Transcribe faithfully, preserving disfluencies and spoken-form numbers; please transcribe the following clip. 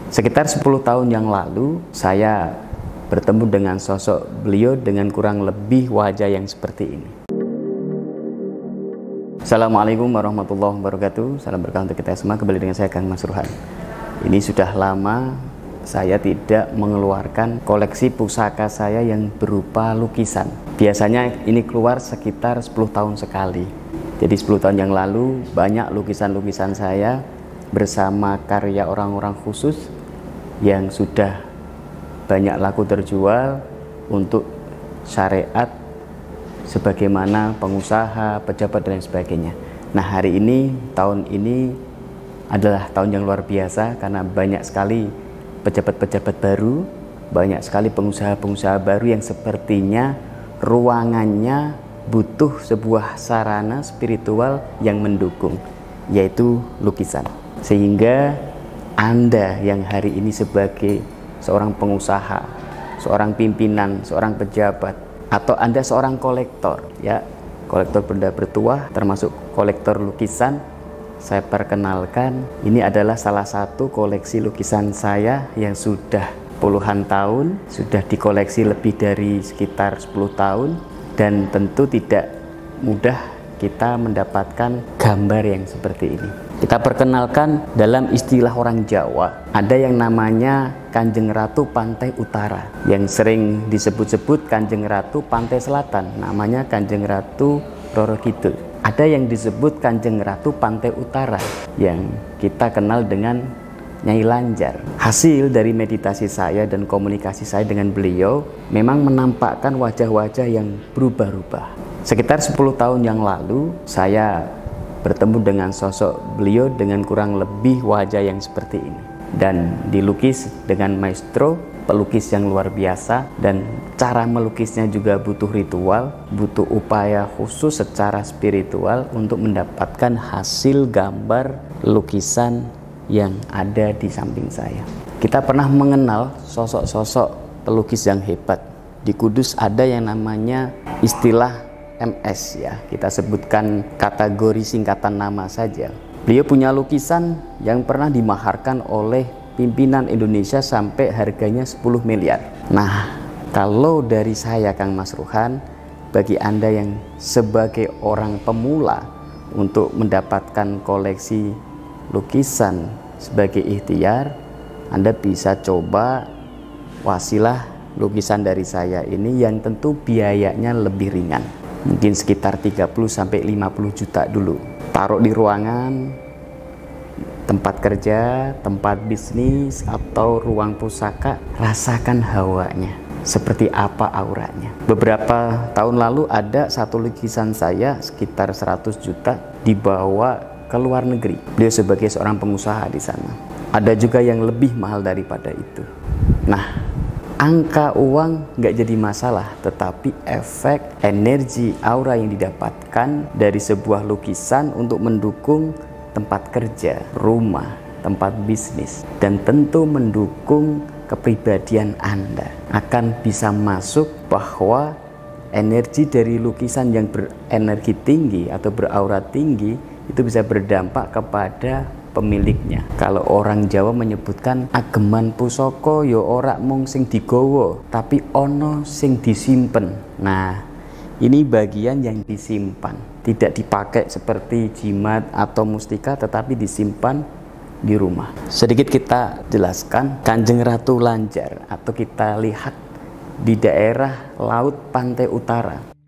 Sekitar sepuluh tahun yang lalu, saya bertemu dengan sosok beliau dengan kurang lebih wajah yang seperti ini. Assalamualaikum warahmatullahi wabarakatuh. Salam berkah untuk kita semua. Kembali dengan saya, Kang Mas Ruhan. Ini sudah lama saya tidak mengeluarkan koleksi pusaka saya yang berupa lukisan. Biasanya ini keluar sekitar sepuluh tahun sekali. Jadi sepuluh tahun yang lalu banyak lukisan-lukisan saya bersama karya orang-orang khusus yang sudah banyak laku terjual untuk syariat sebagaimana pengusaha, pejabat dan sebagainya. Nah, hari ini, tahun ini adalah tahun yang luar biasa karena banyak sekali pejabat-pejabat baru, banyak sekali pengusaha-pengusaha baru yang sepertinya ruangannya butuh sebuah sarana spiritual yang mendukung, yaitu lukisan. Sehingga Anda yang hari ini sebagai seorang pengusaha, seorang pimpinan, seorang pejabat, atau Anda seorang kolektor, ya, kolektor benda bertuah, termasuk kolektor lukisan, saya perkenalkan, ini adalah salah satu koleksi lukisan saya yang sudah puluhan tahun, sudah dikoleksi lebih dari sekitar sepuluh tahun, dan tentu tidak mudah kita mendapatkan gambar yang seperti ini. Kita perkenalkan dalam istilah orang Jawa, ada yang namanya Kanjeng Ratu Pantai Utara, yang sering disebut-sebut Kanjeng Ratu Pantai Selatan, namanya Kanjeng Ratu Roro Kidul. Ada yang disebut Kanjeng Ratu Pantai Utara, yang kita kenal dengan Nyai Lanjar. Hasil dari meditasi saya dan komunikasi saya dengan beliau memang menampakkan wajah-wajah yang berubah-ubah. Sekitar sepuluh tahun yang lalu saya bertemu dengan sosok beliau dengan kurang lebih wajah yang seperti ini, dan dilukis dengan maestro, pelukis yang luar biasa, dan cara melukisnya juga butuh ritual, butuh upaya khusus secara spiritual untuk mendapatkan hasil gambar lukisan yang ada di samping saya. Kita pernah mengenal sosok-sosok pelukis yang hebat. Di Kudus ada yang namanya istilah M S, ya, kita sebutkan kategori singkatan nama saja. Beliau punya lukisan yang pernah dimaharkan oleh pimpinan Indonesia sampai harganya sepuluh miliar. Nah, kalau dari saya, Kang Mas Ruhan, bagi Anda yang sebagai orang pemula untuk mendapatkan koleksi lukisan sebagai ikhtiar, Anda bisa coba wasilah lukisan dari saya ini yang tentu biayanya lebih ringan. Mungkin sekitar tiga puluh sampai lima puluh juta dulu. Taruh di ruangan, tempat kerja, tempat bisnis, atau ruang pusaka, rasakan hawanya. Seperti apa auranya. Beberapa tahun lalu ada satu lukisan saya sekitar seratus juta dibawa ke luar negeri. Beliau sebagai seorang pengusaha di sana. Ada juga yang lebih mahal daripada itu. Nah, angka uang nggak jadi masalah, tetapi efek energi aura yang didapatkan dari sebuah lukisan untuk mendukung tempat kerja, rumah, tempat bisnis, dan tentu mendukung kepribadian Anda akan bisa masuk bahwa energi dari lukisan yang berenergi tinggi atau beraura tinggi itu bisa berdampak kepada pemiliknya. Kalau orang Jawa menyebutkan ageman pusaka yo ora mung sing digawa, tapi ono sing disimpen. Nah, ini bagian yang disimpan, tidak dipakai seperti jimat atau mustika, tetapi disimpan di rumah. Sedikit kita jelaskan, Kanjeng Ratu Lanjar atau kita lihat di daerah Laut Pantai Utara.